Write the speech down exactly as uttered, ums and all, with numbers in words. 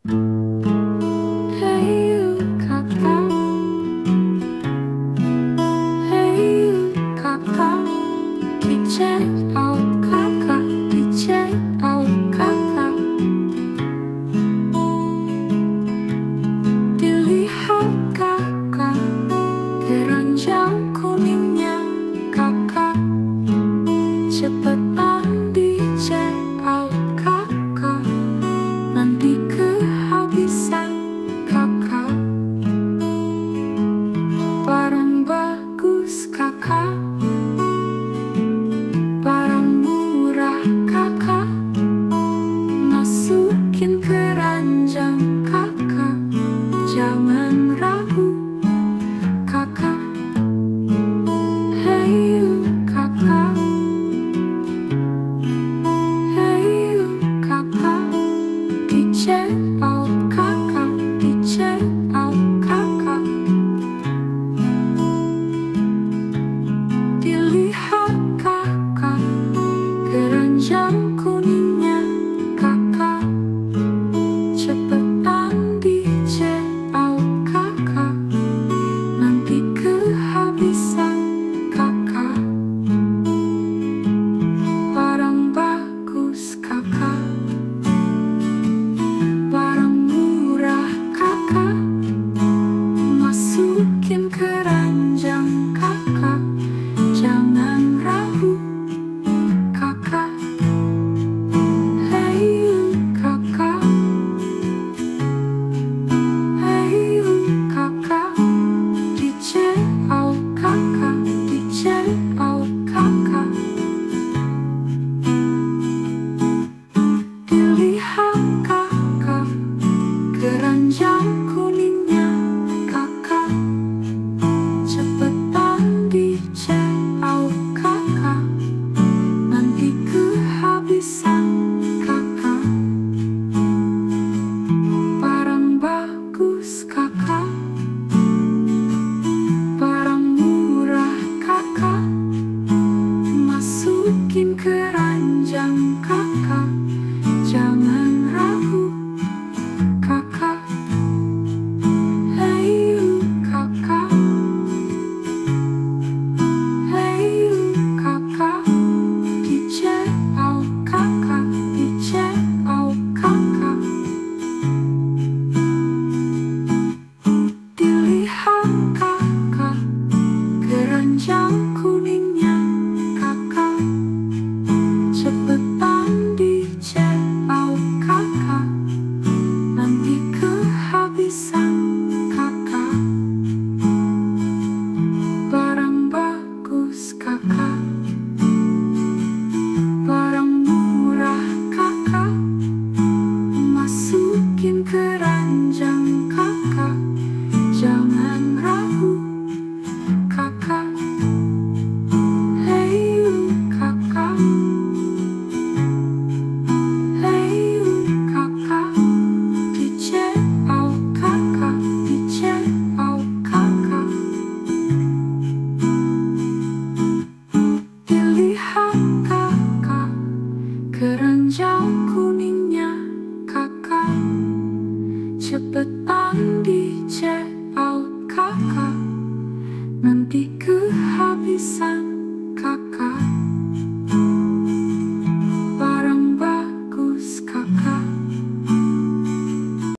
Hey you kakak, hey you kakak, đi check out kakak, đi check out kakak. Dilihat kakak, keranjang kuningnya kakak, cepetan di check out kakak, nanti kehabisan kakak. Barang bagus kakak, barang murah kakak, masukin keranjang kakak, jangan ragu kakak. Hey you kakak, hey you kakak, di check out kakak, di check out kakak. Dilihat kakak, keranjang kuningnya kakak, cepetan di check out kakak, nanti kehabisan kakak. Barang bagus kakak, barang murah kakak, masukin keranjang kakak, jangan ragu kakak. Hey you kakak, hey you kakak, di check out kakak, di check out kakak. Dilihat kakak, keranjang kuningnya kakak, cepetan di check out kakak, nanti kehabisan kakak. Barang bagus kakak, barang murah kakak, masukin keranjang kakak, jangan ragu kakak. Hey you kakak, hey you kakak, di check out kakak, di check out kakak. Dilihat kakak, keranjang kuningnya kakak, cepetan di check out kakak, nanti kehabisan kakak. Barang bagus kakak, barang murah kakak, masukin keranjang kakak, jangan ragu kakak. Hey you kakak, hey you kakak, di check out kakak, di check out kakak. Dilihat kakak, keranjang kuningnya kakak, cepetan di check